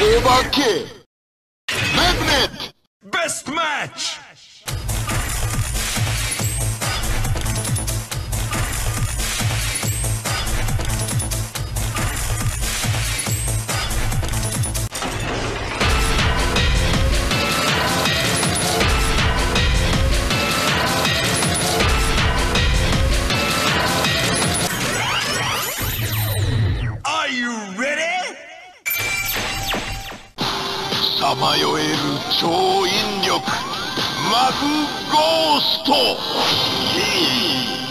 お化けマグネット Best match! Are you ready? さまよえる超引力マグゴースト。